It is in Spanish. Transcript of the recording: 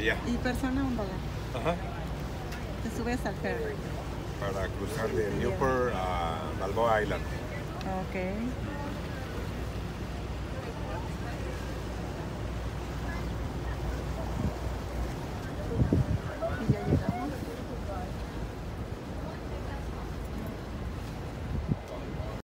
allá. Y persona $1. Ajá. Te subes al ferry. Para cruzar de Newport a Balboa Island. Ok.